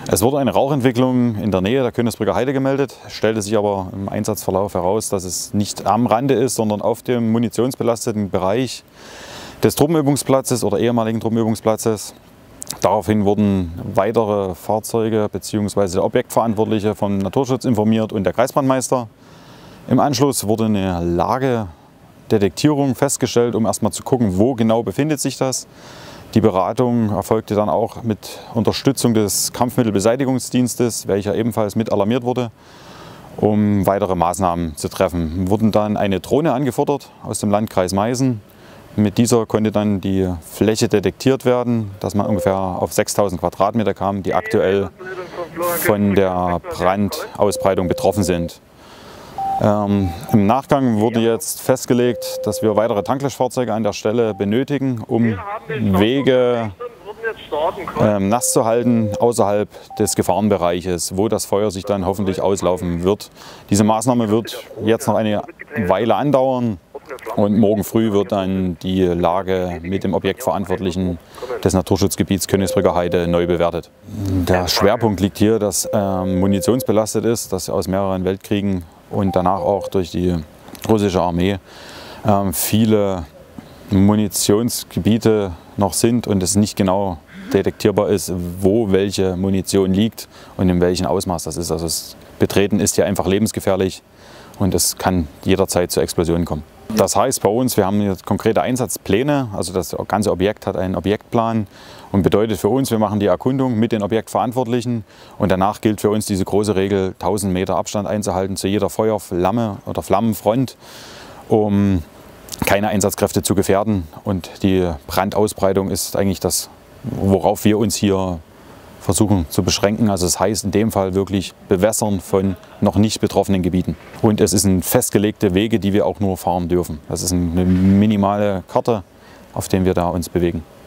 Es wurde eine Rauchentwicklung in der Nähe der Königsbrücker Heide gemeldet, stellte sich aber im Einsatzverlauf heraus, dass es nicht am Rande ist, sondern auf dem munitionsbelasteten Bereich des Truppenübungsplatzes oder ehemaligen Truppenübungsplatzes. Daraufhin wurden weitere Fahrzeuge bzw. der Objektverantwortliche vom Naturschutz informiert und der Kreisbrandmeister. Im Anschluss wurde eine Lagedetektierung festgestellt, um erstmal zu gucken, wo genau befindet sich das. Die Beratung erfolgte dann auch mit Unterstützung des Kampfmittelbeseitigungsdienstes, welcher ebenfalls mit alarmiert wurde, um weitere Maßnahmen zu treffen. Wurden dann eine Drohne angefordert aus dem Landkreis Meißen. Mit dieser konnte dann die Fläche detektiert werden, dass man ungefähr auf 6000 Quadratmeter kam, die aktuell von der Brandausbreitung betroffen sind. Im Nachgang wurde jetzt festgelegt, dass wir weitere Tanklöschfahrzeuge an der Stelle benötigen, um Wege nass zu halten außerhalb des Gefahrenbereiches, wo das Feuer sich dann hoffentlich auslaufen wird. Diese Maßnahme wird jetzt noch eine Weile andauern und morgen früh wird dann die Lage mit dem Objektverantwortlichen des Naturschutzgebiets Königsbrücker Heide neu bewertet. Der Schwerpunkt liegt hier, dass munitionsbelastet ist, dass aus mehreren Weltkriegen und danach auch durch die russische Armee viele Munitionsgebiete noch sind und es nicht genau detektierbar ist, wo welche Munition liegt und in welchem Ausmaß das ist. Also das Betreten ist hier einfach lebensgefährlich und es kann jederzeit zu Explosionen kommen. Das heißt bei uns, wir haben jetzt konkrete Einsatzpläne, also das ganze Objekt hat einen Objektplan und bedeutet für uns, wir machen die Erkundung mit den Objektverantwortlichen und danach gilt für uns diese große Regel, 1000 Meter Abstand einzuhalten zu jeder Feuerflamme oder Flammenfront, um keine Einsatzkräfte zu gefährden, und die Brandausbreitung ist eigentlich das, worauf wir uns hier versuchen zu beschränken. Also das heißt in dem Fall wirklich Bewässern von noch nicht betroffenen Gebieten. Und es sind festgelegte Wege, die wir auch nur fahren dürfen. Das ist eine minimale Karte, auf der wir da uns bewegen.